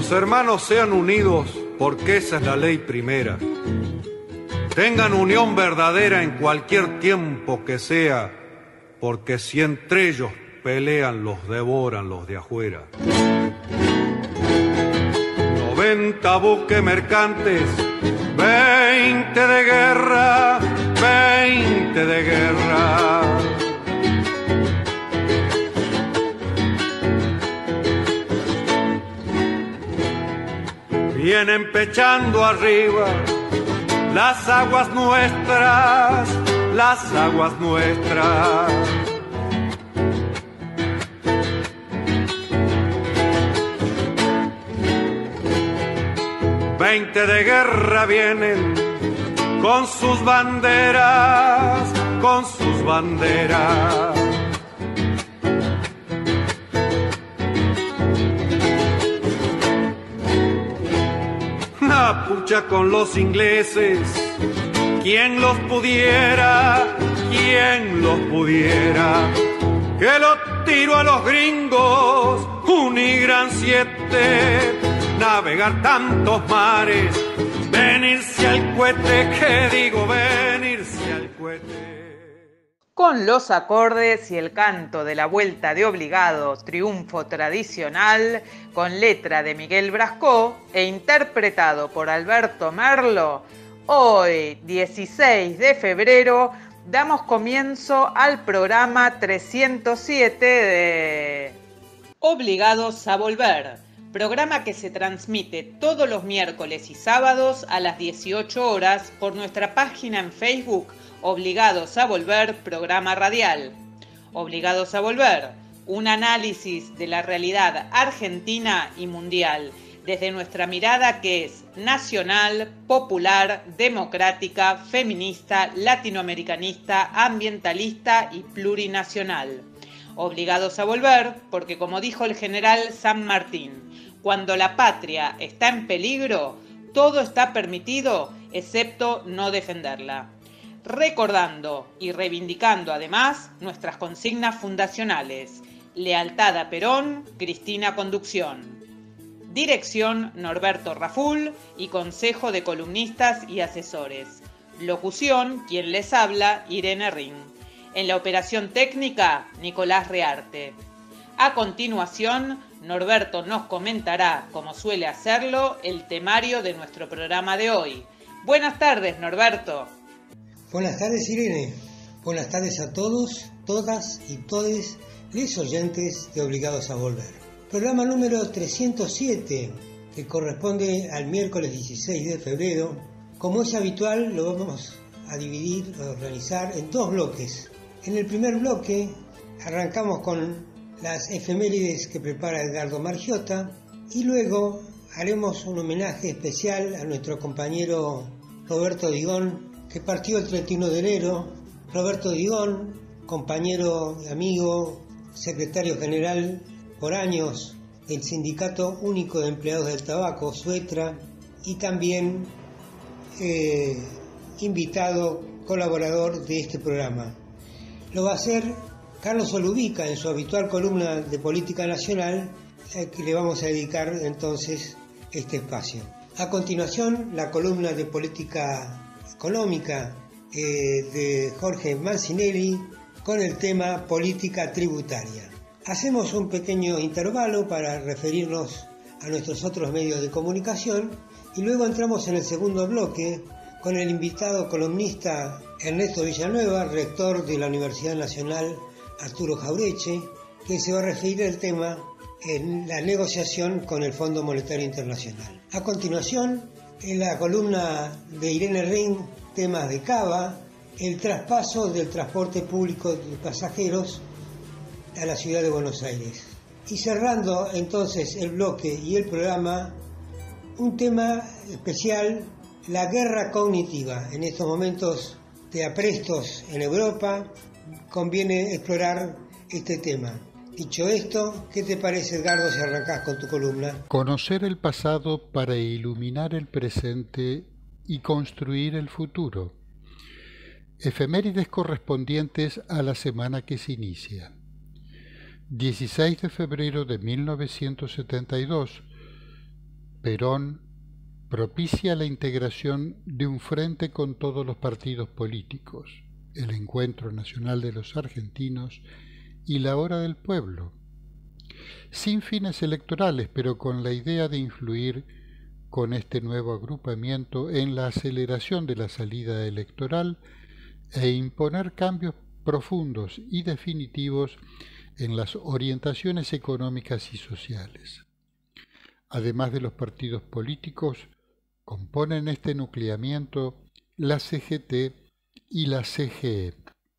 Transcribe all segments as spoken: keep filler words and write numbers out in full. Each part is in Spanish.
Los hermanos sean unidos porque esa es la ley primera. Tengan unión verdadera en cualquier tiempo que sea, porque si entre ellos pelean, los devoran los de afuera. Noventa buques mercantes, veinte de guerra, veinte de guerra. Vienen pechando arriba las aguas nuestras, las aguas nuestras. Veinte de guerra vienen con sus banderas, con sus banderas. La pucha con los ingleses, quien los pudiera, quien los pudiera. Que lo tiro a los gringos, Unigran siete. Navegar tantos mares, venirse al cohete, que digo venirse al cohete. Con los acordes y el canto de la vuelta de obligado, triunfo tradicional, con letra de Miguel Brascó e interpretado por Alberto Merlo, hoy, dieciséis de febrero, damos comienzo al programa trescientos siete de Obligados a Volver. Programa que se transmite todos los miércoles y sábados a las dieciocho horas por nuestra página en Facebook, Obligados a Volver, programa radial. Obligados a Volver, un análisis de la realidad argentina y mundial, desde nuestra mirada que es nacional, popular, democrática, feminista, latinoamericanista, ambientalista y plurinacional. Obligados a volver porque, como dijo el general San Martín, cuando la patria está en peligro, todo está permitido excepto no defenderla. Recordando y reivindicando además nuestras consignas fundacionales: lealtad a Perón, Cristina Conducción. Dirección Norberto Raful y consejo de columnistas y asesores. Locución, quien les habla, Irene Ring. En la operación técnica, Nicolás Rearte. A continuación, Norberto nos comentará, como suele hacerlo, el temario de nuestro programa de hoy. Buenas tardes, Norberto. Buenas tardes, Irene. Buenas tardes a todos, todas y todes los oyentes de Obligados a Volver. Programa número trescientos siete, que corresponde al miércoles dieciséis de febrero. Como es habitual, lo vamos a dividir, a organizar en dos bloques. En el primer bloque arrancamos con las efemérides que prepara Edgardo Margiota y luego haremos un homenaje especial a nuestro compañero Roberto Digón, que partió el treinta y uno de enero. Roberto Digón, compañero, amigo, secretario general por años del Sindicato Único de Empleados del Tabaco, SUETRA, y también eh, invitado, colaborador de este programa. Lo va a hacer Carlos Olubica en su habitual columna de política nacional, eh, que le vamos a dedicar entonces este espacio. A continuación, la columna de política económica eh, de Jorge Mancinelli con el tema política tributaria. Hacemos un pequeño intervalo para referirnos a nuestros otros medios de comunicación y luego entramos en el segundo bloque con el invitado columnista Ernesto Villanueva, rector de la Universidad Nacional Arturo Jaureche, quien se va a referir al tema en la negociación con el Fondo Monetario Internacional. A continuación, en la columna de Irene Ring, temas de Cava, el traspaso del transporte público de pasajeros a la ciudad de Buenos Aires. Y cerrando entonces el bloque y el programa, un tema especial, la guerra cognitiva. En estos momentos de aprestos en Europa, conviene explorar este tema. Dicho esto, ¿qué te parece, Edgardo, si arrancás con tu columna? Conocer el pasado para iluminar el presente y construir el futuro. Efemérides correspondientes a la semana que se inicia. dieciséis de febrero de mil novecientos setenta y dos, Perón propicia la integración de un frente con todos los partidos políticos, el Encuentro Nacional de los Argentinos y la Hora del Pueblo, sin fines electorales, pero con la idea de influir con este nuevo agrupamiento en la aceleración de la salida electoral e imponer cambios profundos y definitivos en las orientaciones económicas y sociales. Además de los partidos políticos, componen este nucleamiento la C G T y la C G E.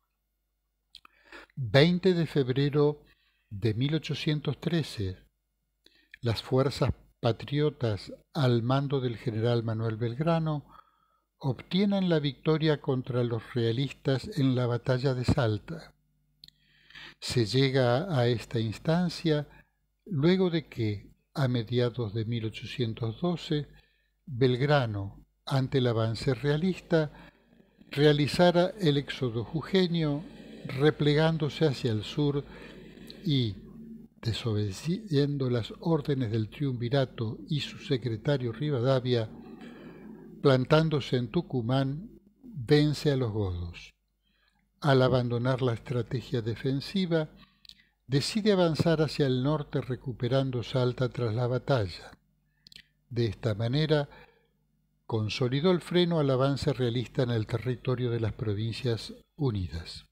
veinte de febrero de mil ochocientos trece, las fuerzas patriotas al mando del general Manuel Belgrano obtienen la victoria contra los realistas en la batalla de Salta. Se llega a esta instancia luego de que, a mediados de mil ochocientos doce, Belgrano, ante el avance realista, realizara el éxodo jujeño, replegándose hacia el sur y, desobedeciendo las órdenes del triunvirato y su secretario Rivadavia, plantándose en Tucumán, vence a los godos. Al abandonar la estrategia defensiva, decide avanzar hacia el norte recuperando Salta tras la batalla. De esta manera, consolidó el freno al avance realista en el territorio de las Provincias Unidas.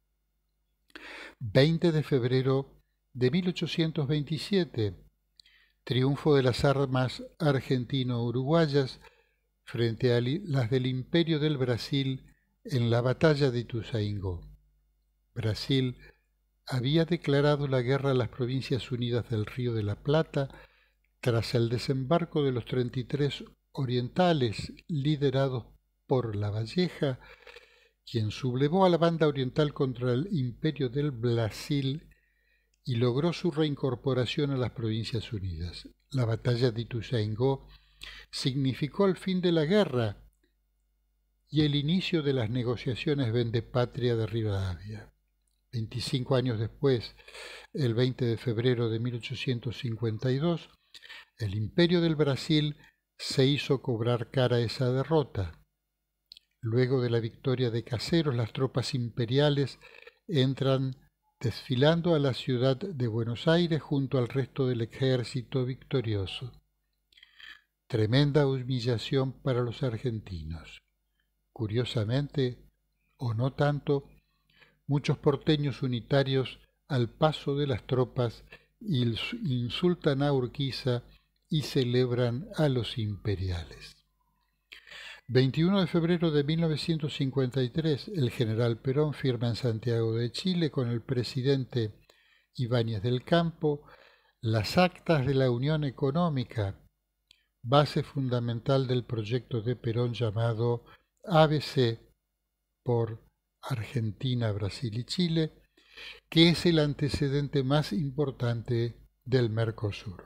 veinte de febrero de mil ochocientos veintisiete, triunfo de las armas argentino-uruguayas frente a las del Imperio del Brasil en la batalla de Ituzaingó. Brasil había declarado la guerra a las Provincias Unidas del Río de la Plata tras el desembarco de los treinta y tres orientales liderados por Lavalleja, quien sublevó a la banda oriental contra el Imperio del Brasil y logró su reincorporación a las Provincias Unidas. La batalla de Ituzaingó significó el fin de la guerra y el inicio de las negociaciones vendepatria de Rivadavia. veinticinco años después, el veinte de febrero de mil ochocientos cincuenta y dos, el Imperio del Brasil se hizo cobrar cara esa derrota. Luego de la victoria de Caseros, las tropas imperiales entran desfilando a la ciudad de Buenos Aires junto al resto del ejército victorioso. Tremenda humillación para los argentinos. Curiosamente, o no tanto, muchos porteños unitarios al paso de las tropas insultan a Urquiza y celebran a los imperiales. veintiuno de febrero de mil novecientos cincuenta y tres, el general Perón firma en Santiago de Chile con el presidente Ibáñez del Campo las actas de la Unión Económica, base fundamental del proyecto de Perón llamado A B C por Argentina, Brasil y Chile, que es el antecedente más importante del Mercosur.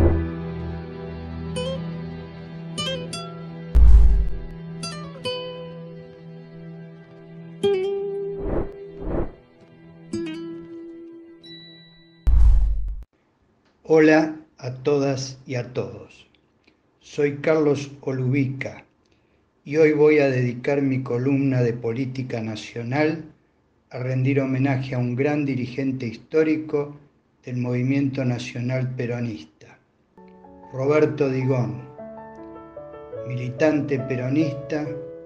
Hola a todas y a todos. Soy Carlos Olubica y hoy voy a dedicar mi columna de política nacional a rendir homenaje a un gran dirigente histórico del movimiento nacional peronista, Roberto Digón, militante peronista,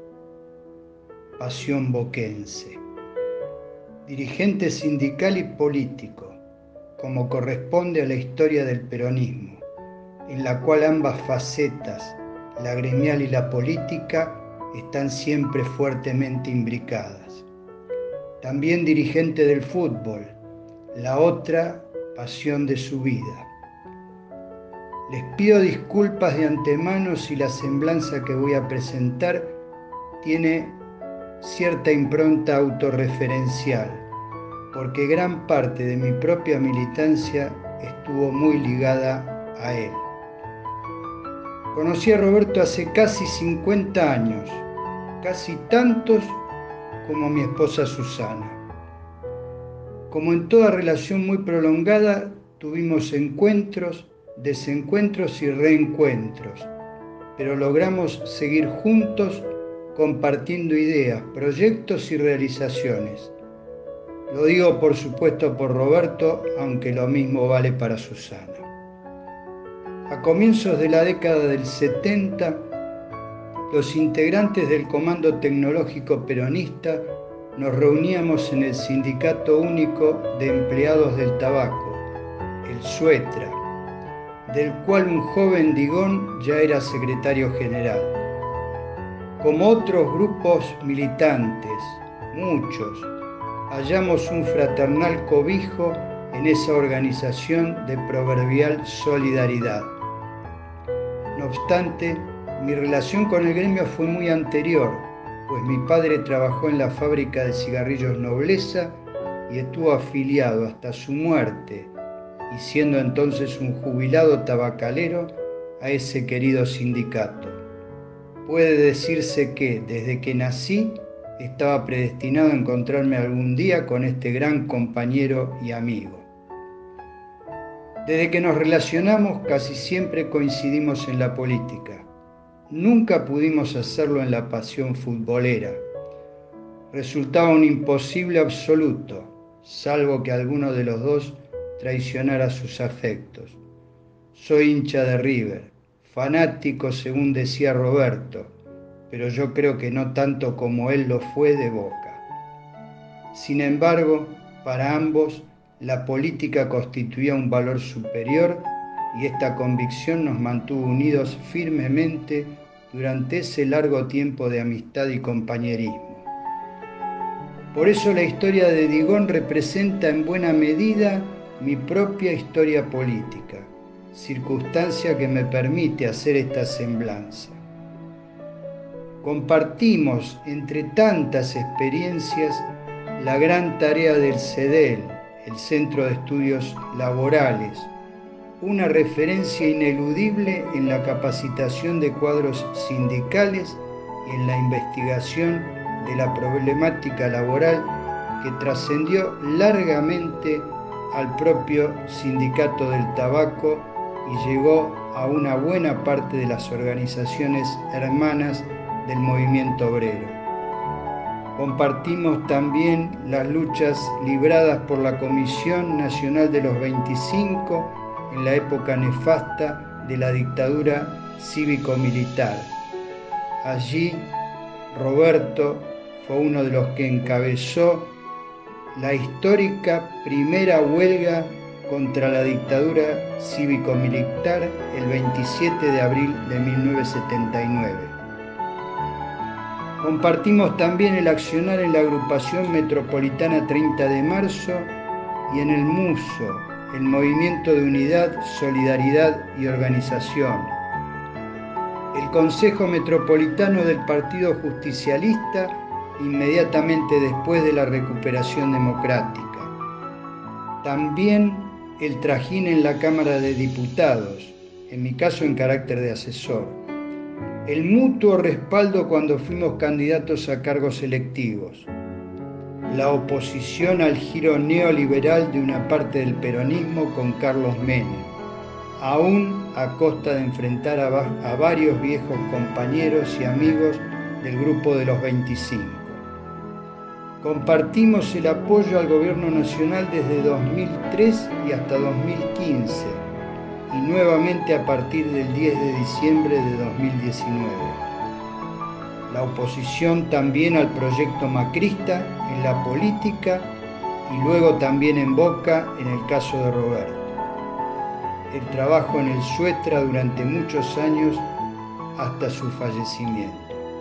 pasión boquense, dirigente sindical y político, como corresponde a la historia del peronismo, en la cual ambas facetas, la gremial y la política, están siempre fuertemente imbricadas. También dirigente del fútbol, la otra pasión de su vida. Les pido disculpas de antemano si la semblanza que voy a presentar tiene cierta impronta autorreferencial, porque gran parte de mi propia militancia estuvo muy ligada a él. Conocí a Roberto hace casi cincuenta años, casi tantos como a mi esposa Susana. Como en toda relación muy prolongada, tuvimos encuentros, desencuentros y reencuentros, pero logramos seguir juntos compartiendo ideas, proyectos y realizaciones. Lo digo por supuesto por Roberto, aunque lo mismo vale para Susana. A comienzos de la década del setenta, los integrantes del Comando Tecnológico Peronista nos reuníamos en el Sindicato Único de Empleados del Tabaco, el SUETRA, del cual un joven Digón ya era secretario general. Como otros grupos militantes, muchos, hallamos un fraternal cobijo en esa organización de proverbial solidaridad. No obstante, mi relación con el gremio fue muy anterior, pues mi padre trabajó en la fábrica de cigarrillos Nobleza y estuvo afiliado hasta su muerte, y siendo entonces un jubilado tabacalero, a ese querido sindicato. Puede decirse que, desde que nací, estaba predestinado a encontrarme algún día con este gran compañero y amigo. Desde que nos relacionamos, casi siempre coincidimos en la política. Nunca pudimos hacerlo en la pasión futbolera. Resultaba un imposible absoluto, salvo que alguno de los dos traicionara sus afectos. Soy hincha de River, fanático según decía Roberto, pero yo creo que no tanto como él lo fue de Boca. Sin embargo, para ambos, la política constituía un valor superior y esta convicción nos mantuvo unidos firmemente durante ese largo tiempo de amistad y compañerismo. Por eso la historia de Digón representa en buena medida mi propia historia política, circunstancia que me permite hacer esta semblanza. Compartimos, entre tantas experiencias, la gran tarea del CEDEL, el Centro de Estudios Laborales, una referencia ineludible en la capacitación de cuadros sindicales y en la investigación de la problemática laboral que trascendió largamente al propio Sindicato del Tabaco y llegó a una buena parte de las organizaciones hermanas del movimiento obrero. Compartimos también las luchas libradas por la Comisión Nacional de los veinticinco en la época nefasta de la dictadura cívico-militar. Allí, Roberto fue uno de los que encabezó la histórica primera huelga contra la dictadura cívico-militar el veintisiete de abril de mil novecientos setenta y nueve. Compartimos también el accionar en la agrupación metropolitana treinta de marzo y en el MUSO, el Movimiento de Unidad, Solidaridad y Organización. El Consejo Metropolitano del Partido Justicialista inmediatamente después de la recuperación democrática. También el trajín en la Cámara de Diputados, en mi caso en carácter de asesor. El mutuo respaldo cuando fuimos candidatos a cargos electivos. La oposición al giro neoliberal de una parte del peronismo con Carlos Menem, aún a costa de enfrentar a, va- a varios viejos compañeros y amigos del grupo de los veinticinco. Compartimos el apoyo al gobierno nacional desde dos mil tres y hasta dos mil quince y nuevamente a partir del diez de diciembre de dos mil diecinueve. La oposición también al proyecto macrista en la política y luego también en Boca en el caso de Roberto. El trabajo en el SUETRA durante muchos años hasta su fallecimiento.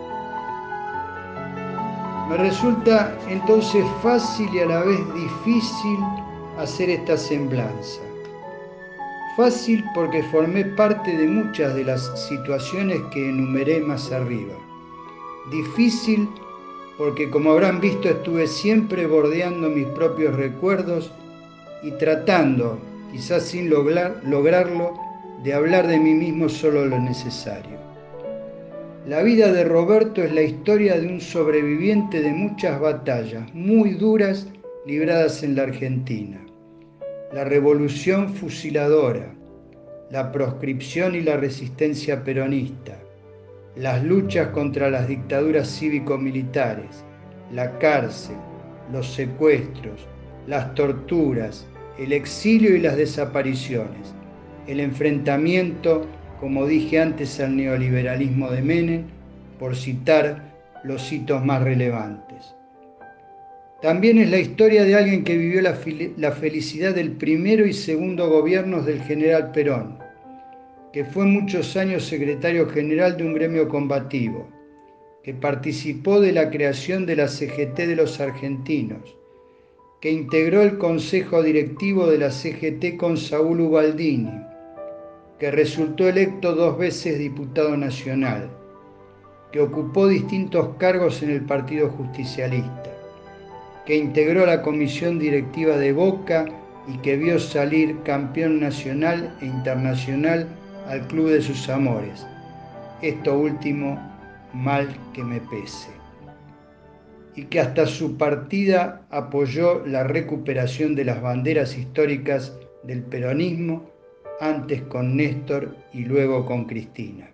Me resulta entonces fácil y a la vez difícil hacer esta semblanza. Fácil porque formé parte de muchas de las situaciones que enumeré más arriba. Difícil porque, como habrán visto, estuve siempre bordeando mis propios recuerdos y tratando, quizás sin lograr, lograrlo, de hablar de mí mismo solo lo necesario. La vida de Roberto es la historia de un sobreviviente de muchas batallas muy duras libradas en la Argentina. La revolución fusiladora, la proscripción y la resistencia peronista, las luchas contra las dictaduras cívico-militares, la cárcel, los secuestros, las torturas, el exilio y las desapariciones, el enfrentamiento, como dije antes, al neoliberalismo de Menem, por citar los hitos más relevantes. También es la historia de alguien que vivió la, la felicidad del primero y segundo gobiernos del general Perón, que fue muchos años secretario general de un gremio combativo, que participó de la creación de la C G T de los argentinos, que integró el consejo directivo de la C G T con Saúl Ubaldini, que resultó electo dos veces diputado nacional, que ocupó distintos cargos en el Partido Justicialista, que integró la comisión directiva de Boca y que vio salir campeón nacional e internacional al club de sus amores. Esto último, mal que me pese. Y que hasta su partida apoyó la recuperación de las banderas históricas del peronismo, antes con Néstor y luego con Cristina.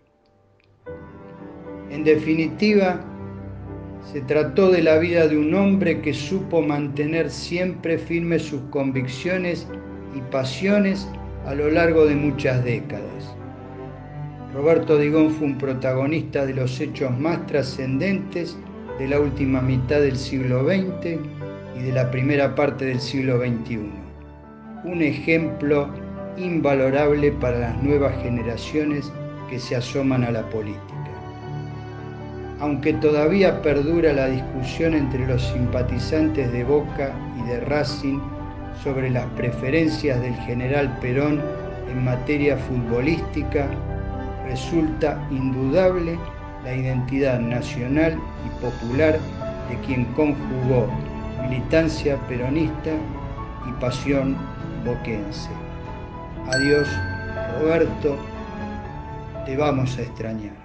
En definitiva, se trató de la vida de un hombre que supo mantener siempre firmes sus convicciones y pasiones a lo largo de muchas décadas. Roberto Digón fue un protagonista de los hechos más trascendentes de la última mitad del siglo veinte y de la primera parte del siglo veintiuno. Un ejemplo invalorable para las nuevas generaciones que se asoman a la política. Aunque todavía perdura la discusión entre los simpatizantes de Boca y de Racing sobre las preferencias del general Perón en materia futbolística, resulta indudable la identidad nacional y popular de quien conjugó militancia peronista y pasión boquense. Adiós, Roberto, te vamos a extrañar.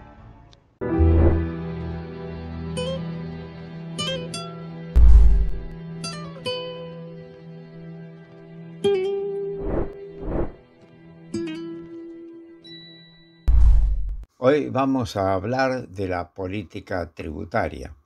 Hoy vamos a hablar de la política tributaria.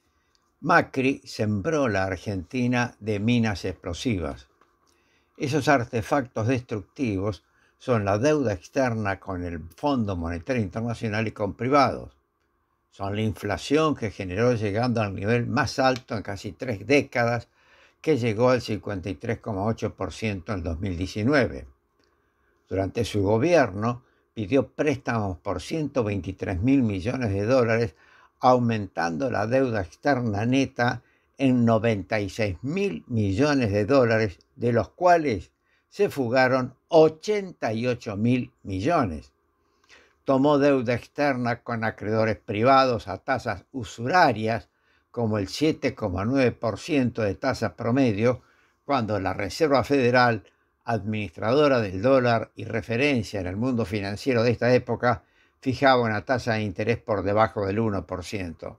Macri sembró la Argentina de minas explosivas. Esos artefactos destructivos son la deuda externa con el Fondo Monetario Internacional y con privados. Son la inflación que generó llegando al nivel más alto en casi tres décadas, que llegó al cincuenta y tres coma ocho por ciento en dos mil diecinueve. Durante su gobierno, pidió préstamos por ciento veintitrés mil millones de dólares, aumentando la deuda externa neta en noventa y seis mil millones de dólares, de los cuales se fugaron ochenta y ocho mil millones. Tomó deuda externa con acreedores privados a tasas usurarias, como el siete coma nueve por ciento de tasa promedio, cuando la Reserva Federal, administradora del dólar y referencia en el mundo financiero de esta época, fijaba una tasa de interés por debajo del uno por ciento.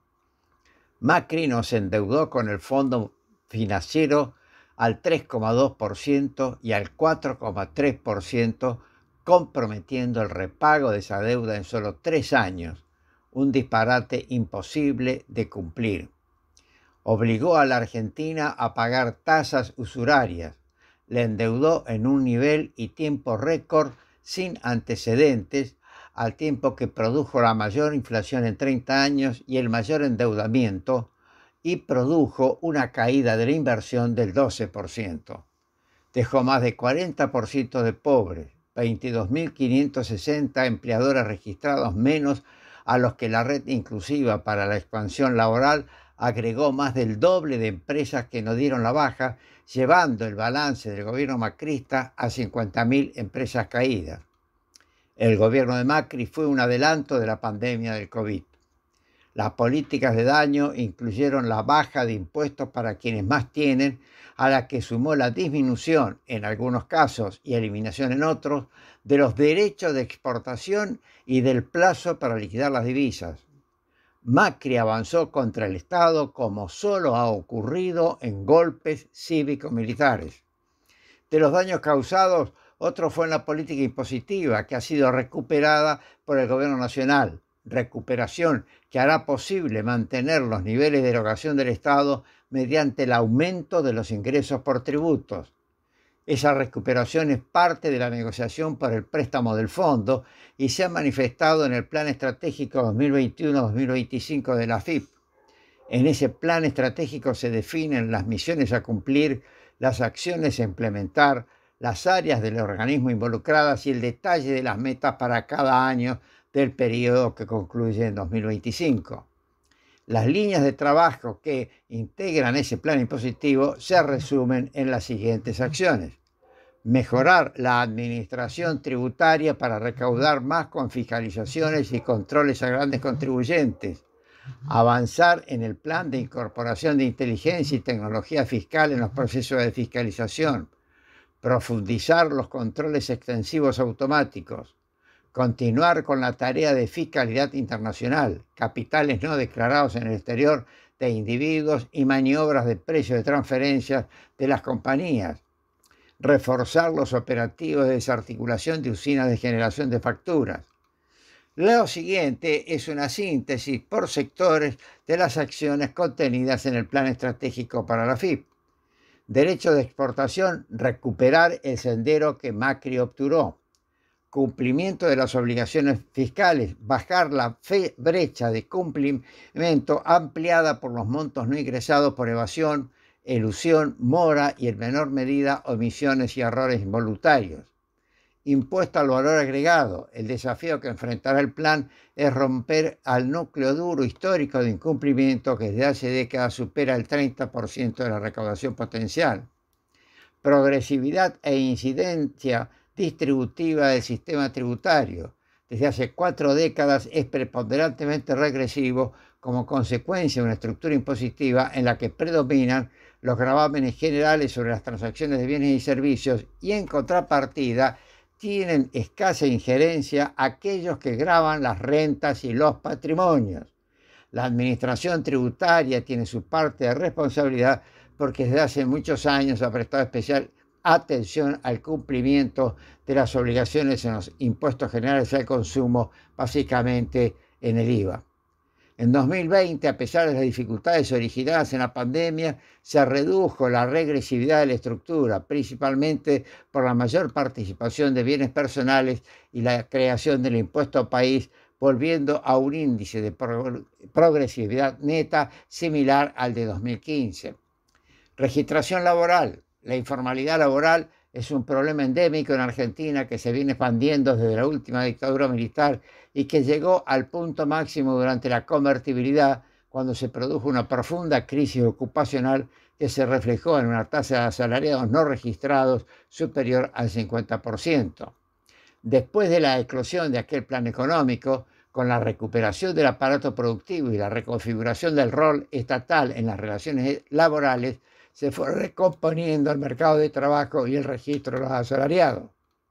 Macri nos endeudó con el Fondo Financiero al tres coma dos por ciento y al cuatro coma tres por ciento, comprometiendo el repago de esa deuda en solo tres años, un disparate imposible de cumplir. Obligó a la Argentina a pagar tasas usurarias, le endeudó en un nivel y tiempo récord sin antecedentes, al tiempo que produjo la mayor inflación en treinta años y el mayor endeudamiento, y produjo una caída de la inversión del doce por ciento. Dejó más de cuarenta por ciento de pobres, veintidós mil quinientos sesenta empleadores registrados menos a los que la red inclusiva para la expansión laboral agregó más del doble de empresas que no dieron la baja, llevando el balance del gobierno macrista a cincuenta mil empresas caídas. El gobierno de Macri fue un adelanto de la pandemia del COVID. Las políticas de daño incluyeron la baja de impuestos para quienes más tienen, a la que sumó la disminución, en algunos casos, y eliminación en otros, de los derechos de exportación y del plazo para liquidar las divisas. Macri avanzó contra el Estado como solo ha ocurrido en golpes cívico-militares. De los daños causados Otro fue en la política impositiva, que ha sido recuperada por el Gobierno Nacional. Recuperación que hará posible mantener los niveles de erogación del Estado mediante el aumento de los ingresos por tributos. Esa recuperación es parte de la negociación por el préstamo del fondo y se ha manifestado en el Plan Estratégico dos mil veintiuno a dos mil veinticinco de la A F I P. En ese plan estratégico se definen las misiones a cumplir, las acciones a implementar, las áreas del organismo involucradas y el detalle de las metas para cada año del periodo que concluye en dos mil veinticinco. Las líneas de trabajo que integran ese plan impositivo se resumen en las siguientes acciones. Mejorar la administración tributaria para recaudar más con fiscalizaciones y controles a grandes contribuyentes. Avanzar en el plan de incorporación de inteligencia y tecnología fiscal en los procesos de fiscalización. Profundizar los controles extensivos automáticos. Continuar con la tarea de fiscalidad internacional, capitales no declarados en el exterior de individuos y maniobras de precio de transferencias de las compañías. Reforzar los operativos de desarticulación de usinas de generación de facturas. Lo siguiente es una síntesis por sectores de las acciones contenidas en el Plan Estratégico para la A F I P. Derecho de exportación, recuperar el sendero que Macri obturó. Cumplimiento de las obligaciones fiscales, bajar la brecha de cumplimiento ampliada por los montos no ingresados por evasión, elusión, mora y en menor medida omisiones y errores involuntarios. Impuesto al valor agregado. El desafío que enfrentará el plan es romper al núcleo duro histórico de incumplimiento que desde hace décadas supera el treinta por ciento de la recaudación potencial. Progresividad e incidencia distributiva del sistema tributario. Desde hace cuatro décadas es preponderantemente regresivo como consecuencia de una estructura impositiva en la que predominan los gravámenes generales sobre las transacciones de bienes y servicios y en contrapartida tienen escasa injerencia aquellos que gravan las rentas y los patrimonios. La administración tributaria tiene su parte de responsabilidad porque desde hace muchos años ha prestado especial atención al cumplimiento de las obligaciones en los impuestos generales al consumo, básicamente en el I V A. En dos mil veinte, a pesar de las dificultades originadas en la pandemia, se redujo la regresividad de la estructura, principalmente por la mayor participación de bienes personales y la creación del impuesto país, volviendo a un índice de progresividad neta similar al de dos mil quince. Registración laboral. La informalidad laboral es un problema endémico en Argentina que se viene expandiendo desde la última dictadura militar y que llegó al punto máximo durante la convertibilidad, cuando se produjo una profunda crisis ocupacional que se reflejó en una tasa de asalariados no registrados superior al cincuenta por ciento. Después de la eclosión de aquel plan económico, con la recuperación del aparato productivo y la reconfiguración del rol estatal en las relaciones laborales, se fue recomponiendo el mercado de trabajo y el registro de los asalariados.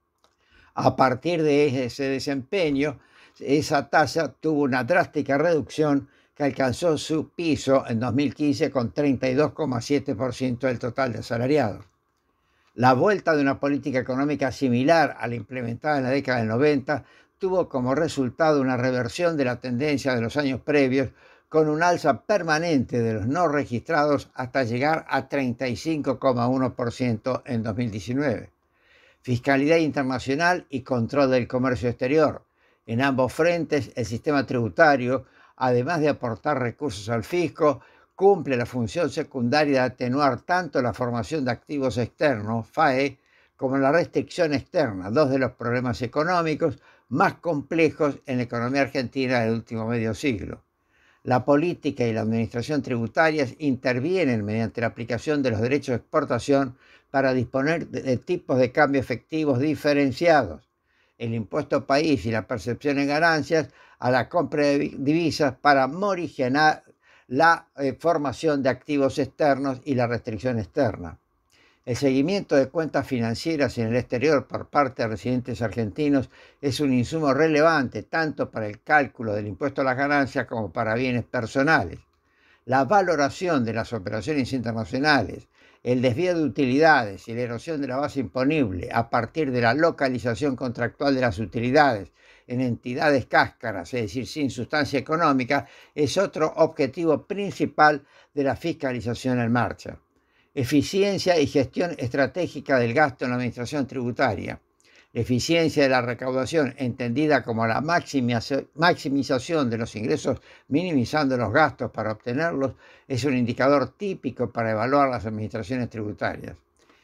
A partir de ese desempeño, esa tasa tuvo una drástica reducción que alcanzó su piso en dos mil quince con treinta y dos coma siete por ciento del total de asalariados. La vuelta de una política económica similar a la implementada en la década del noventa tuvo como resultado una reversión de la tendencia de los años previos, con un alza permanente de los no registrados hasta llegar a treinta y cinco coma uno por ciento en dos mil diecinueve. Fiscalidad internacional y control del comercio exterior. En ambos frentes, el sistema tributario, además de aportar recursos al fisco, cumple la función secundaria de atenuar tanto la formación de activos externos, F A E, como la restricción externa, dos de los problemas económicos más complejos en la economía argentina del último medio siglo. La política y la administración tributarias intervienen mediante la aplicación de los derechos de exportación para disponer de tipos de cambio efectivos diferenciados, el impuesto país y la percepción en ganancias a la compra de divisas para morigerar la eh, formación de activos externos y la restricción externa. El seguimiento de cuentas financieras en el exterior por parte de residentes argentinos es un insumo relevante tanto para el cálculo del impuesto a las ganancias como para bienes personales. La valoración de las operaciones internacionales, el desvío de utilidades y la erosión de la base imponible a partir de la localización contractual de las utilidades en entidades cáscaras, es decir, sin sustancia económica, es otro objetivo principal de la fiscalización en marcha. Eficiencia y gestión estratégica del gasto en la administración tributaria. La eficiencia de la recaudación, entendida como la maximización de los ingresos minimizando los gastos para obtenerlos, es un indicador típico para evaluar las administraciones tributarias.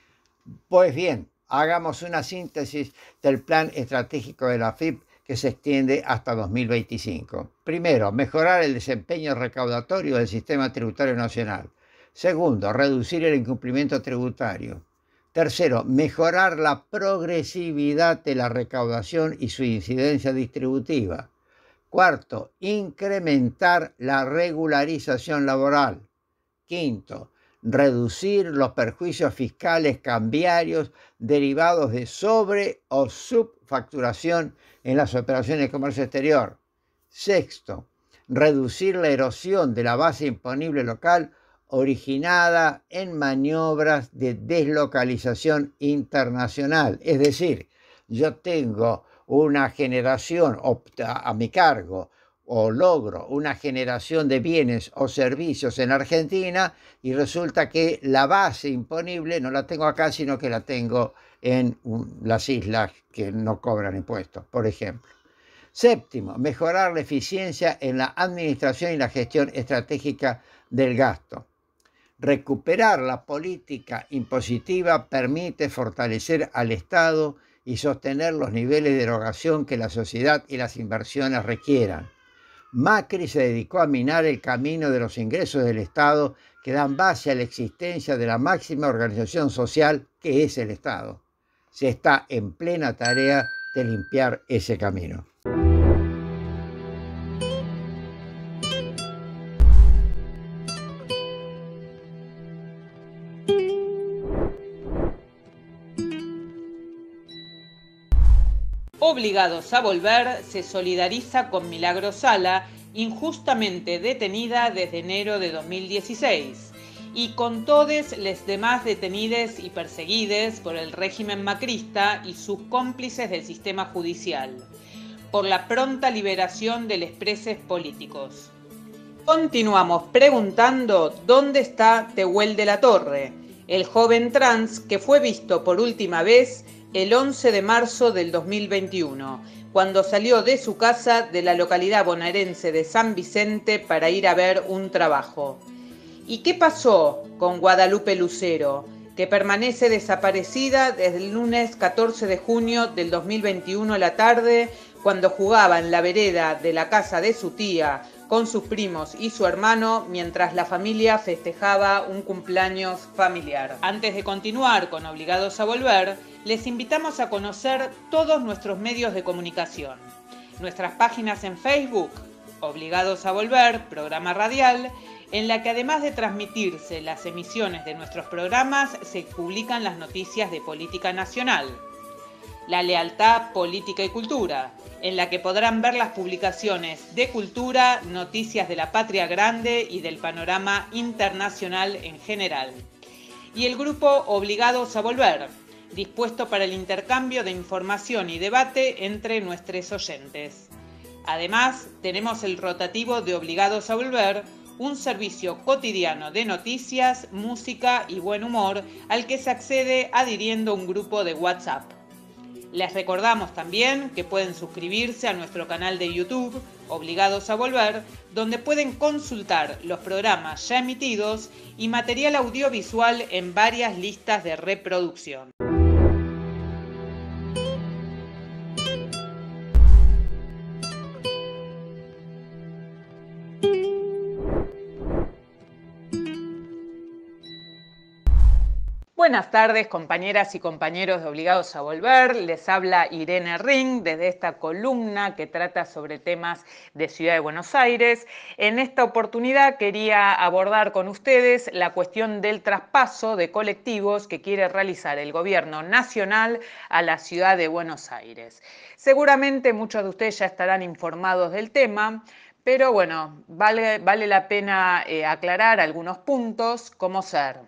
Pues bien, hagamos una síntesis del plan estratégico de la A F I P que se extiende hasta dos mil veinticinco. Primero, mejorar el desempeño recaudatorio del sistema tributario nacional. Segundo, reducir el incumplimiento tributario. Tercero, mejorar la progresividad de la recaudación y su incidencia distributiva. Cuarto, incrementar la regularización laboral. Quinto, reducir los perjuicios fiscales cambiarios derivados de sobre o subfacturación en las operaciones de comercio exterior. Sexto, reducir la erosión de la base imponible local originada en maniobras de deslocalización internacional. Es decir, yo tengo una generación a mi cargo o logro una generación de bienes o servicios en Argentina y resulta que la base imponible no la tengo acá, sino que la tengo en las islas que no cobran impuestos, por ejemplo. Séptimo, mejorar la eficiencia en la administración y la gestión estratégica del gasto. Recuperar la política impositiva permite fortalecer al Estado y sostener los niveles de erogación que la sociedad y las inversiones requieran. Macri se dedicó a minar el camino de los ingresos del Estado que dan base a la existencia de la máxima organización social que es el Estado. Se está en plena tarea de limpiar ese camino. Obligados a Volver se solidariza con Milagros Sala, injustamente detenida desde enero de dos mil dieciséis, y con todos los demás detenidos y perseguidos por el régimen macrista y sus cómplices del sistema judicial, por la pronta liberación de los presos políticos. Continuamos preguntando dónde está Tehuel de la Torre, el joven trans que fue visto por última vez el once de marzo del dos mil veintiuno, cuando salió de su casa de la localidad bonaerense de San Vicente para ir a ver un trabajo. ¿Y qué pasó con Guadalupe Lucero, que permanece desaparecida desde el lunes catorce de junio del dos mil veintiuno a la tarde, cuando jugaba en la vereda de la casa de su tía con sus primos y su hermano mientras la familia festejaba un cumpleaños familiar? Antes de continuar con Obligados a Volver, les invitamos a conocer todos nuestros medios de comunicación. Nuestras páginas en Facebook, Obligados a Volver, programa radial, en la que además de transmitirse las emisiones de nuestros programas, se publican las noticias de política nacional. La Lealtad, Política y Cultura, en la que podrán ver las publicaciones de cultura, noticias de la patria grande y del panorama internacional en general. Y el grupo Obligados a Volver, dispuesto para el intercambio de información y debate entre nuestros oyentes. Además, tenemos el rotativo de Obligados a Volver, un servicio cotidiano de noticias, música y buen humor al que se accede adhiriendo a un grupo de WhatsApp. Les recordamos también que pueden suscribirse a nuestro canal de YouTube, Obligados a Volver, donde pueden consultar los programas ya emitidos y material audiovisual en varias listas de reproducción. Buenas tardes, compañeras y compañeros de Obligados a Volver. Les habla Irene Ring desde esta columna que trata sobre temas de Ciudad de Buenos Aires. En esta oportunidad quería abordar con ustedes la cuestión del traspaso de colectivos que quiere realizar el gobierno nacional a la Ciudad de Buenos Aires. Seguramente muchos de ustedes ya estarán informados del tema, pero bueno, vale, vale la pena eh, aclarar algunos puntos, como ser.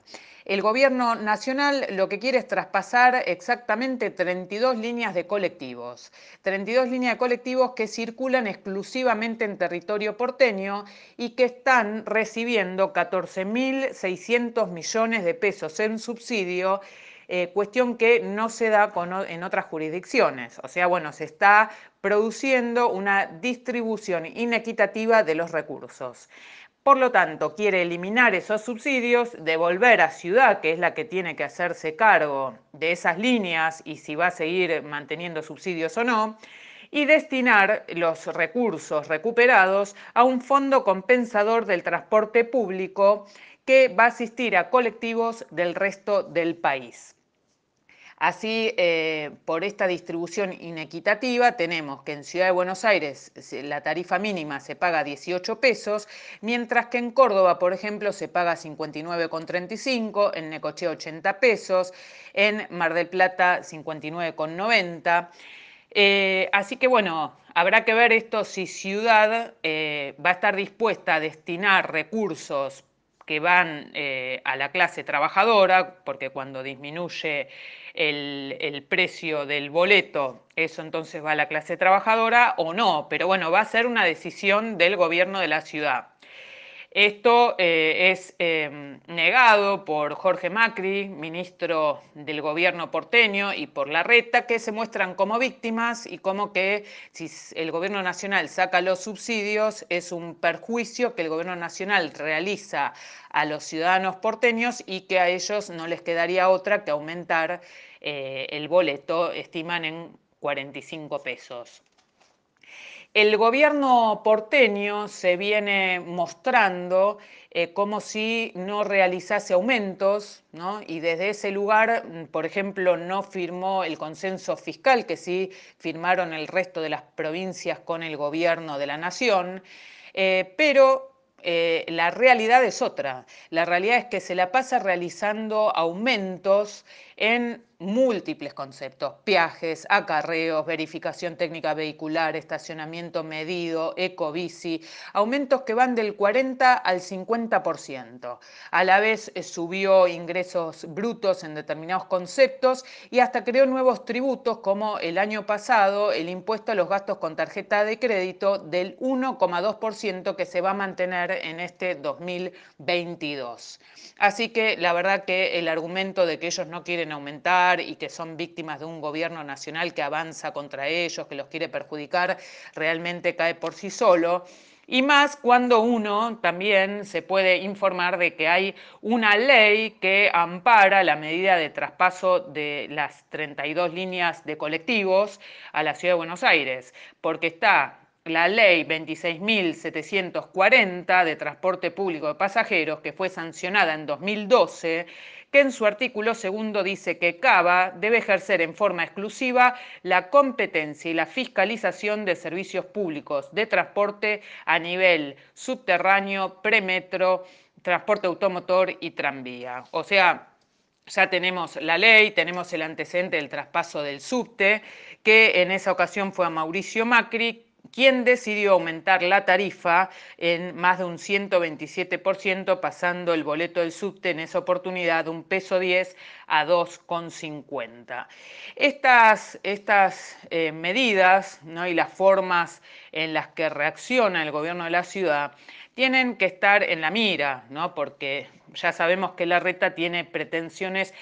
El gobierno nacional lo que quiere es traspasar exactamente treinta y dos líneas de colectivos. treinta y dos líneas de colectivos que circulan exclusivamente en territorio porteño y que están recibiendo catorce mil seiscientos millones de pesos en subsidio, eh, cuestión que no se da con, en otras jurisdicciones. O sea, bueno, se está produciendo una distribución inequitativa de los recursos. Por lo tanto, quiere eliminar esos subsidios, devolver a Ciudad, que es la que tiene que hacerse cargo de esas líneas y si va a seguir manteniendo subsidios o no, y destinar los recursos recuperados a un fondo compensador del transporte público que va a asistir a colectivos del resto del país. Así, eh, por esta distribución inequitativa, tenemos que en Ciudad de Buenos Aires la tarifa mínima se paga dieciocho pesos, mientras que en Córdoba, por ejemplo, se paga cincuenta y nueve con treinta y cinco, en Necochea ochenta pesos, en Mar del Plata cincuenta y nueve con noventa. Eh, así que bueno, habrá que ver esto si Ciudad eh, va a estar dispuesta a destinar recursos que van eh, a la clase trabajadora, porque cuando disminuye el, el precio del boleto, eso entonces va a la clase trabajadora o no, pero bueno, va a ser una decisión del gobierno de la ciudad. Esto eh, es eh, negado por Jorge Macri, ministro del gobierno porteño, y por Larreta, que se muestran como víctimas y como que si el gobierno nacional saca los subsidios es un perjuicio que el gobierno nacional realiza a los ciudadanos porteños y que a ellos no les quedaría otra que aumentar eh, el boleto, estiman en cuarenta y cinco pesos. El gobierno porteño se viene mostrando eh, como si no realizase aumentos, ¿no? Y desde ese lugar, por ejemplo, no firmó el consenso fiscal que sí firmaron el resto de las provincias con el gobierno de la nación, eh, pero eh, la realidad es otra. La realidad es que se la pasa realizando aumentos en múltiples conceptos: peajes, acarreos, verificación técnica vehicular, estacionamiento medido, ecobici, aumentos que van del cuarenta al cincuenta por ciento. A la vez eh, subió ingresos brutos en determinados conceptos y hasta creó nuevos tributos, como el año pasado el impuesto a los gastos con tarjeta de crédito del uno coma dos por ciento que se va a mantener en este dos mil veintidós. Así que la verdad que el argumento de que ellos no quieren aumentar y que son víctimas de un gobierno nacional que avanza contra ellos, que los quiere perjudicar, realmente cae por sí solo. Y más cuando uno también se puede informar de que hay una ley que ampara la medida de traspaso de las treinta y dos líneas de colectivos a la Ciudad de Buenos Aires, porque está la ley veintiséis mil setecientos cuarenta de transporte público de pasajeros, que fue sancionada en dos mil doce, que en su artículo segundo dice que Cava debe ejercer en forma exclusiva la competencia y la fiscalización de servicios públicos de transporte a nivel subterráneo, premetro, transporte automotor y tranvía. O sea, ya tenemos la ley, tenemos el antecedente del traspaso del subte, que en esa ocasión fue a Mauricio Macri, quien decidió aumentar la tarifa en más de un ciento veintisiete por ciento, pasando el boleto del subte en esa oportunidad de un peso diez a dos con cincuenta. Estas, estas eh, medidas, ¿no? Y las formas en las que reacciona el gobierno de la ciudad tienen que estar en la mira, ¿no? Porque ya sabemos que Larreta tiene pretensiones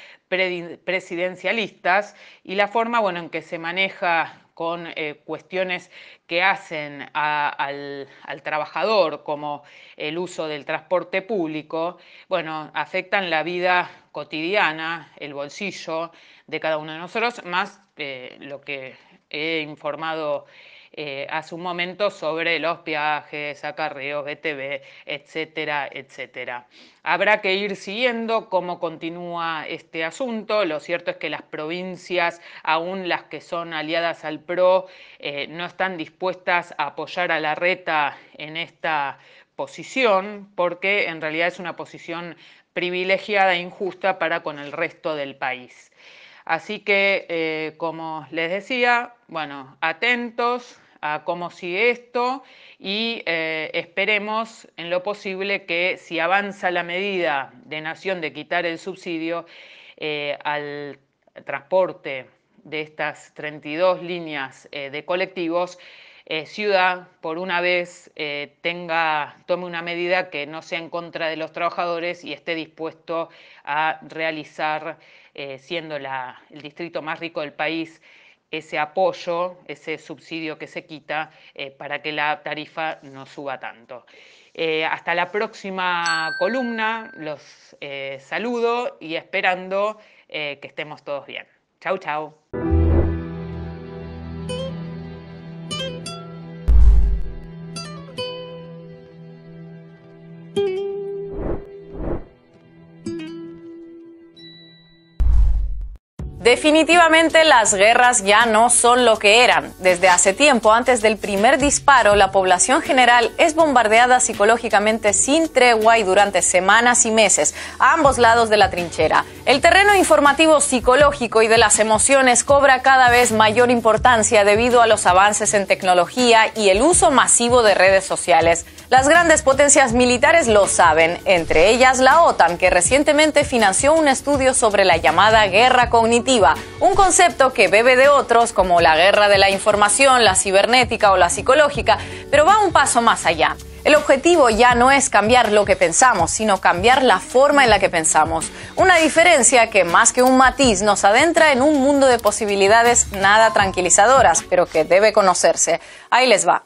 presidencialistas y la forma, bueno, en que se maneja con eh, cuestiones que hacen a, al, al trabajador, como el uso del transporte público, bueno, afectan la vida cotidiana, el bolsillo de cada uno de nosotros, más eh, lo que he informado Eh, hace un momento sobre los peajes, acarreos, B T V, etcétera, etcétera. Habrá que ir siguiendo cómo continúa este asunto. Lo cierto es que las provincias, aún las que son aliadas al P R O, eh, no están dispuestas a apoyar a Larreta en esta posición, porque en realidad es una posición privilegiada e injusta para con el resto del país. Así que, eh, como les decía, bueno, atentos a cómo sigue esto y eh, esperemos en lo posible que si avanza la medida de Nación de quitar el subsidio eh, al transporte de estas treinta y dos líneas eh, de colectivos, eh, Ciudad por una vez eh, tenga, tome una medida que no sea en contra de los trabajadores y esté dispuesto a realizar, eh, siendo la, el distrito más rico del país, ese apoyo, ese subsidio que se quita eh, para que la tarifa no suba tanto. Eh, hasta la próxima columna, los eh, saludo y esperando eh, que estemos todos bien. Chau, chau. Definitivamente las guerras ya no son lo que eran. Desde hace tiempo, antes del primer disparo, la población general es bombardeada psicológicamente sin tregua y durante semanas y meses, a ambos lados de la trinchera. El terreno informativo psicológico y de las emociones cobra cada vez mayor importancia debido a los avances en tecnología y el uso masivo de redes sociales. Las grandes potencias militares lo saben, entre ellas la OTAN, que recientemente financió un estudio sobre la llamada guerra cognitiva, un concepto que bebe de otros como la guerra de la información, la cibernética o la psicológica, pero va un paso más allá. El objetivo ya no es cambiar lo que pensamos, sino cambiar la forma en la que pensamos. Una diferencia que, más que un matiz, nos adentra en un mundo de posibilidades nada tranquilizadoras, pero que debe conocerse. Ahí les va.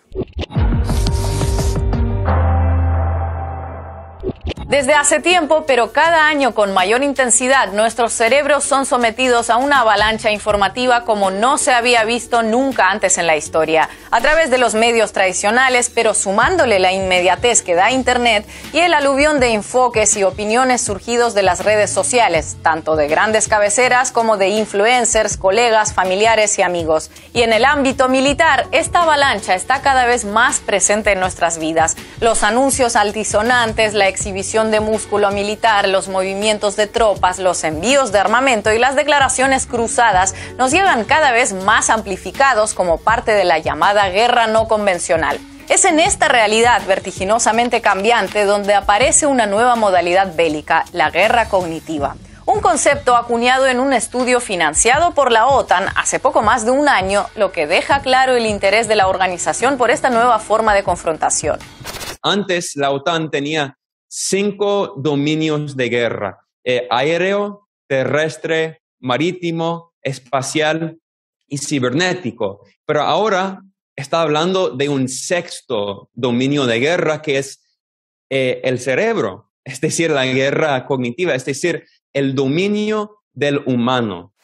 Desde hace tiempo, pero cada año con mayor intensidad, nuestros cerebros son sometidos a una avalancha informativa como no se había visto nunca antes en la historia. A través de los medios tradicionales, pero sumándole la inmediatez que da Internet y el aluvión de enfoques y opiniones surgidos de las redes sociales, tanto de grandes cabeceras como de influencers, colegas, familiares y amigos. Y en el ámbito militar, esta avalancha está cada vez más presente en nuestras vidas. Los anuncios altisonantes, la exhibición de músculo militar, los movimientos de tropas, los envíos de armamento y las declaraciones cruzadas nos llegan cada vez más amplificados como parte de la llamada guerra no convencional. Es en esta realidad vertiginosamente cambiante donde aparece una nueva modalidad bélica, la guerra cognitiva. Un concepto acuñado en un estudio financiado por la OTAN hace poco más de un año, lo que deja claro el interés de la organización por esta nueva forma de confrontación. Antes la OTAN tenía cinco dominios de guerra: eh, aéreo, terrestre, marítimo, espacial y cibernético. Pero ahora está hablando de un sexto dominio de guerra, que es eh, el cerebro, es decir, la guerra cognitiva, es decir, el dominio del humano.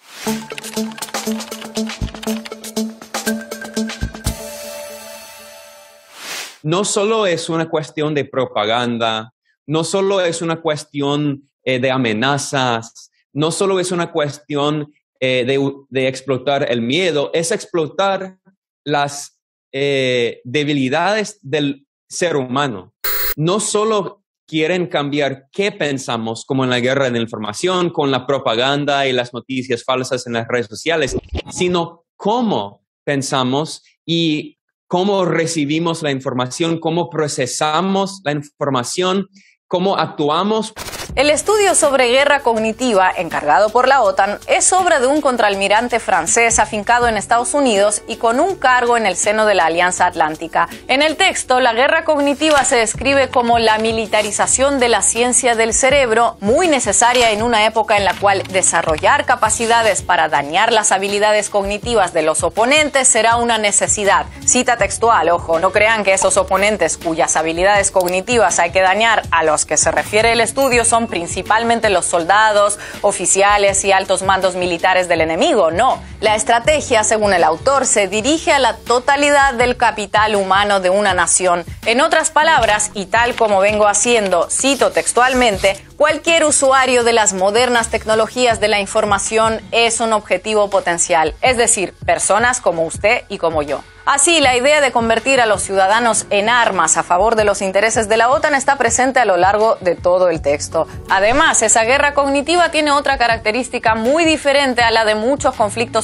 No solo es una cuestión de propaganda, no solo es una cuestión eh, de amenazas, no solo es una cuestión eh, de, de explotar el miedo, es explotar las eh, debilidades del ser humano. No solo quieren cambiar qué pensamos, como en la guerra de la información, con la propaganda y las noticias falsas en las redes sociales, sino cómo pensamos y cómo recibimos la información, cómo procesamos la información, cómo actuamos. El estudio sobre guerra cognitiva, encargado por la OTAN, es obra de un contraalmirante francés afincado en Estados Unidos y con un cargo en el seno de la Alianza Atlántica. En el texto, la guerra cognitiva se describe como la militarización de la ciencia del cerebro, muy necesaria en una época en la cual desarrollar capacidades para dañar las habilidades cognitivas de los oponentes será una necesidad. Cita textual, ojo, no crean que esos oponentes cuyas habilidades cognitivas hay que dañar, a los que se refiere el estudio, son principalmente los soldados, oficiales y altos mandos militares del enemigo. No, la estrategia, según el autor, se dirige a la totalidad del capital humano de una nación. En otras palabras, y tal como vengo haciendo, cito textualmente, cualquier usuario de las modernas tecnologías de la información es un objetivo potencial, es decir, personas como usted y como yo. Así, la idea de convertir a los ciudadanos en armas a favor de los intereses de la OTAN está presente a lo largo de todo el texto. Además, esa guerra cognitiva tiene otra característica muy diferente a la de muchos conflictos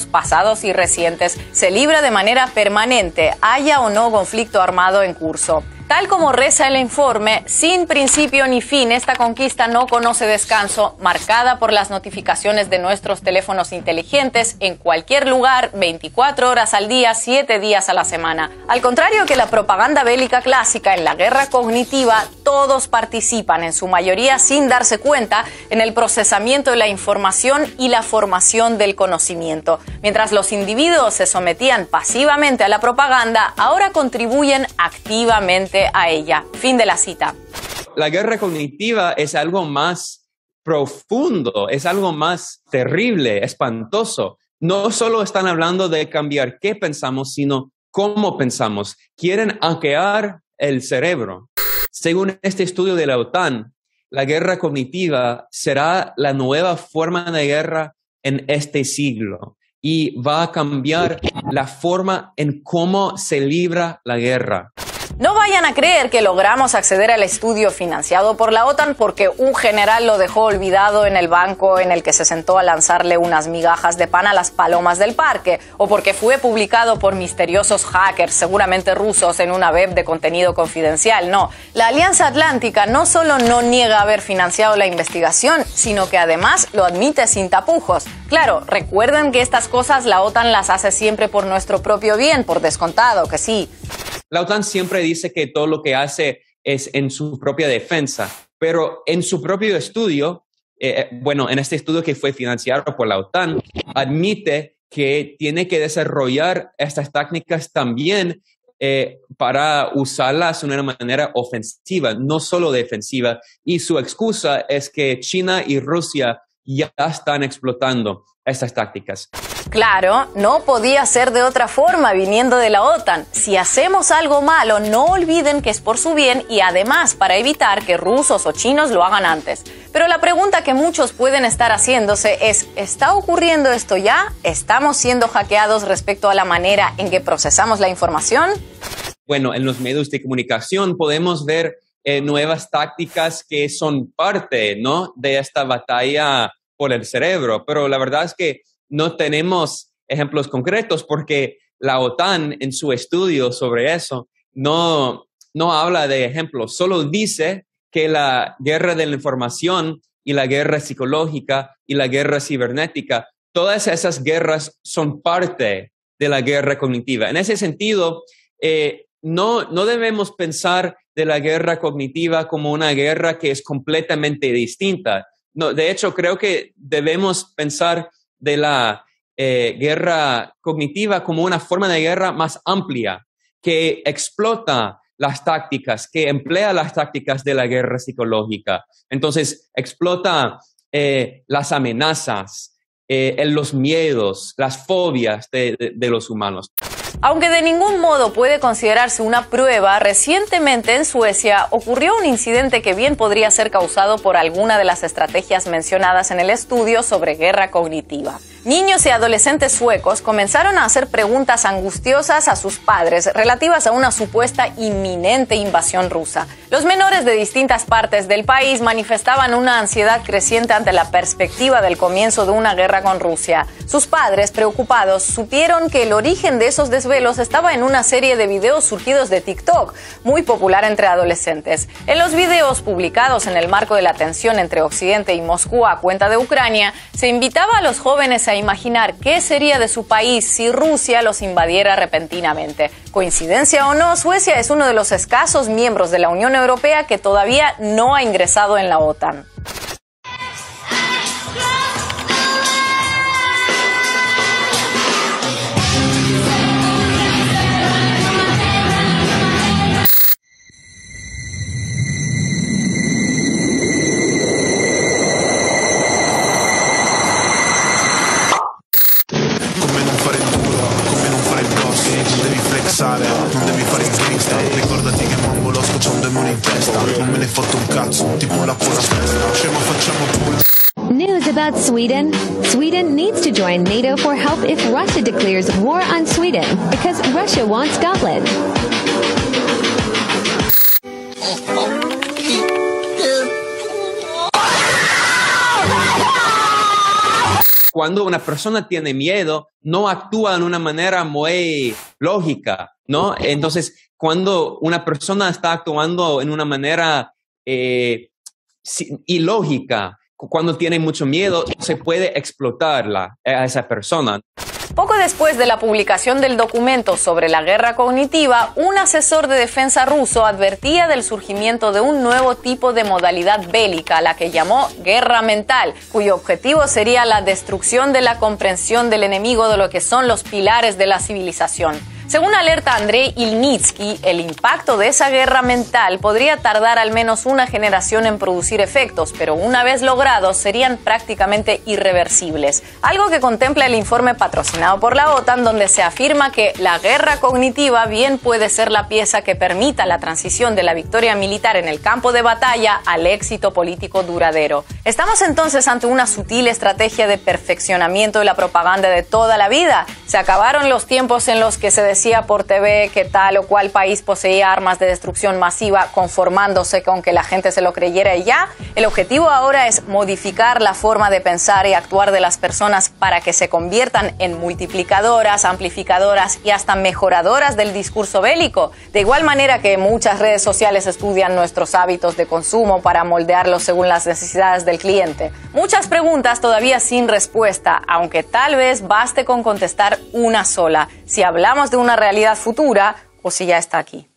conflictos pasados y recientes se libra de manera permanente, haya o no conflicto armado en curso. Tal como reza el informe, sin principio ni fin, esta conquista no conoce descanso, marcada por las notificaciones de nuestros teléfonos inteligentes en cualquier lugar, veinticuatro horas al día, siete días a la semana. Al contrario que la propaganda bélica clásica, en la guerra cognitiva, todos participan, en su mayoría sin darse cuenta, en el procesamiento de la información y la formación del conocimiento. Mientras los individuos se sometían pasivamente a la propaganda, ahora contribuyen activamente a ella. Fin de la cita. La guerra cognitiva es algo más profundo, es algo más terrible, espantoso. No solo están hablando de cambiar qué pensamos, sino cómo pensamos. Quieren hackear el cerebro. Según este estudio de la OTAN, la guerra cognitiva será la nueva forma de guerra en este siglo y va a cambiar la forma en cómo se libra la guerra. No vayan a creer que logramos acceder al estudio financiado por la OTAN porque un general lo dejó olvidado en el banco en el que se sentó a lanzarle unas migajas de pan a las palomas del parque, o porque fue publicado por misteriosos hackers, seguramente rusos, en una web de contenido confidencial. No, la Alianza Atlántica no solo no niega haber financiado la investigación, sino que además lo admite sin tapujos. Claro, recuerden que estas cosas la OTAN las hace siempre por nuestro propio bien, por descontado, que sí. La OTAN siempre dice que todo lo que hace es en su propia defensa, pero en su propio estudio, eh, bueno, en este estudio que fue financiado por la OTAN, admite que tiene que desarrollar estas técnicas también eh, para usarlas de una manera ofensiva, no solo defensiva. Y su excusa es que China y Rusia ya están explotando estas tácticas. Claro, no podía ser de otra forma viniendo de la OTAN. Si hacemos algo malo, no olviden que es por su bien y además para evitar que rusos o chinos lo hagan antes. Pero la pregunta que muchos pueden estar haciéndose es, ¿está ocurriendo esto ya? ¿Estamos siendo hackeados respecto a la manera en que procesamos la información? Bueno, en los medios de comunicación podemos ver eh, nuevas tácticas que son parte, ¿no?, de esta batalla por el cerebro, pero la verdad es que no tenemos ejemplos concretos porque la OTAN en su estudio sobre eso no, no habla de ejemplos, solo dice que la guerra de la información y la guerra psicológica y la guerra cibernética, todas esas guerras son parte de la guerra cognitiva. En ese sentido, eh, no, no debemos pensar de la guerra cognitiva como una guerra que es completamente distinta. No, de hecho, creo que debemos pensar de la eh, guerra cognitiva como una forma de guerra más amplia, que explota las tácticas, que emplea las tácticas de la guerra psicológica. Entonces, explota eh, las amenazas, eh, los miedos, las fobias de, de, de los humanos. Aunque de ningún modo puede considerarse una prueba, recientemente en Suecia ocurrió un incidente que bien podría ser causado por alguna de las estrategias mencionadas en el estudio sobre guerra cognitiva. Niños y adolescentes suecos comenzaron a hacer preguntas angustiosas a sus padres relativas a una supuesta inminente invasión rusa. Los menores de distintas partes del país manifestaban una ansiedad creciente ante la perspectiva del comienzo de una guerra con Rusia. Sus padres, preocupados, supieron que el origen de esos desvelos estaba en una serie de videos surgidos de TikTok, muy popular entre adolescentes. En los videos publicados en el marco de la tensión entre Occidente y Moscú a cuenta de Ucrania, se invitaba a los jóvenes a imaginar qué sería de su país si Rusia los invadiera repentinamente. Coincidencia o no, Suecia es uno de los escasos miembros de la Unión Europea que todavía no ha ingresado en la OTAN. Non devi fare il gangsta, ricordati che Mongolosco c'ha un demone in testa. Non me ne fotte un cazzo, tipo un lapo alla festa. Scemo facciamo pure. News about Sweden. Sweden needs to join NATO for help if Russia declares war on Sweden, because Russia wants Scotland. cuando una persona tiene miedo, no actúa de una manera muy lógica, ¿no? Entonces, cuando una persona está actuando en una manera eh, ilógica, cuando tiene mucho miedo, se puede explotarla a esa persona. Poco después de la publicación del documento sobre la guerra cognitiva, un asesor de defensa ruso advertía del surgimiento de un nuevo tipo de modalidad bélica, la que llamó guerra mental, cuyo objetivo sería la destrucción de la comprensión del enemigo de lo que son los pilares de la civilización. Según alerta Andrei Ilnitsky, el impacto de esa guerra mental podría tardar al menos una generación en producir efectos, pero una vez logrados serían prácticamente irreversibles. Algo que contempla el informe patrocinado por la OTAN, donde se afirma que la guerra cognitiva bien puede ser la pieza que permita la transición de la victoria militar en el campo de batalla al éxito político duradero. ¿Estamos entonces ante una sutil estrategia de perfeccionamiento de la propaganda de toda la vida? ¿Se acabaron los tiempos en los que se decía por T V que tal o cual país poseía armas de destrucción masiva, conformándose con que la gente se lo creyera y ya? El objetivo ahora es modificar la forma de pensar y actuar de las personas para que se conviertan en multiplicadoras, amplificadoras y hasta mejoradoras del discurso bélico. De igual manera que muchas redes sociales estudian nuestros hábitos de consumo para moldearlos según las necesidades del cliente. Muchas preguntas todavía sin respuesta, aunque tal vez baste con contestar una sola: si hablamos de una realidad futura o si ya está aquí.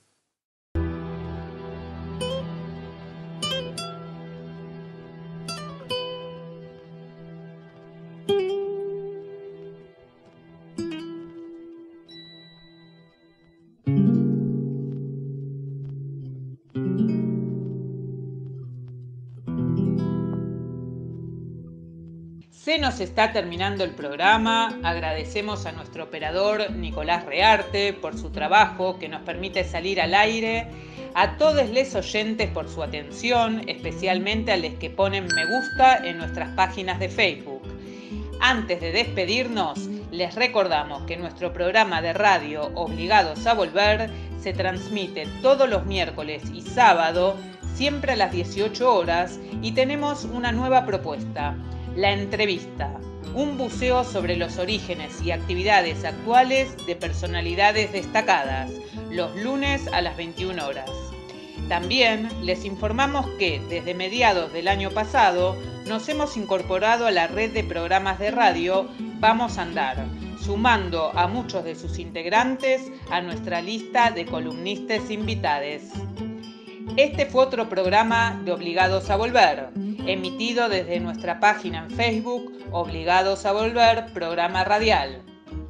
Se nos está terminando el programa. Agradecemos a nuestro operador Nicolás Rearte por su trabajo que nos permite salir al aire, a todos les oyentes por su atención, especialmente a los que ponen me gusta en nuestras páginas de Facebook. Antes de despedirnos, les recordamos que nuestro programa de radio Obligados a Volver se transmite todos los miércoles y sábado, siempre a las dieciocho horas, y tenemos una nueva propuesta: La Entrevista, un buceo sobre los orígenes y actividades actuales de personalidades destacadas, los lunes a las veintiuna horas. También les informamos que desde mediados del año pasado nos hemos incorporado a la red de programas de radio Vamos a Andar, sumando a muchos de sus integrantes a nuestra lista de columnistas invitados. Este fue otro programa de Obligados a Volver, emitido desde nuestra página en Facebook, Obligados a Volver, programa radial.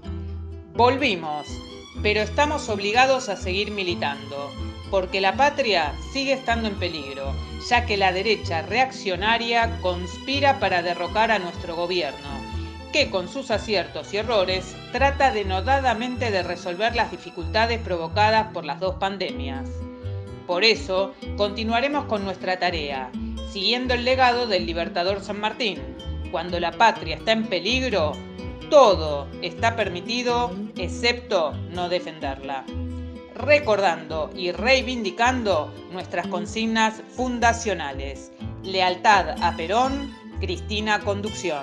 Volvimos, pero estamos obligados a seguir militando, porque la patria sigue estando en peligro, ya que la derecha reaccionaria conspira para derrocar a nuestro gobierno, que con sus aciertos y errores trata denodadamente de resolver las dificultades provocadas por las dos pandemias. Por eso, continuaremos con nuestra tarea, siguiendo el legado del libertador San Martín. Cuando la patria está en peligro, todo está permitido, excepto no defenderla. Recordando y reivindicando nuestras consignas fundacionales. Lealtad a Perón, Cristina Conducción.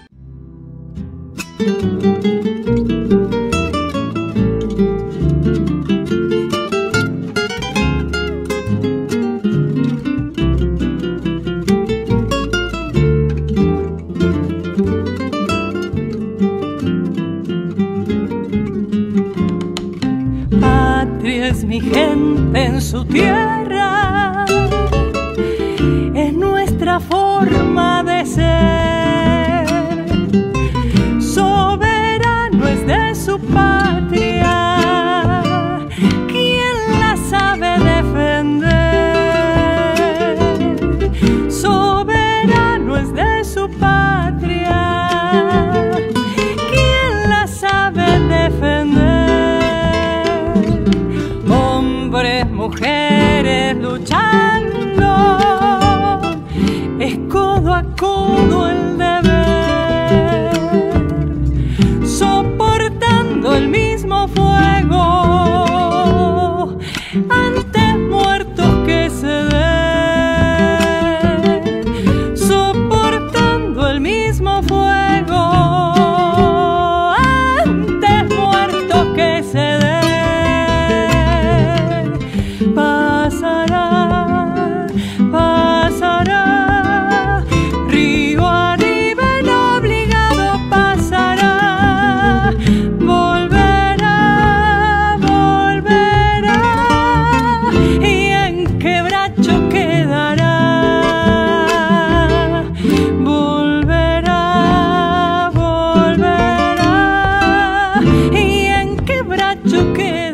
Es mi gente en su tierra, es nuestra forma de ser. Soberano es de su patria, quien la sabe defender. Soberano es de su patria, quien la sabe defender. Mujeres luchando, es codo a codo el deber, soportando el miedo. yo quiero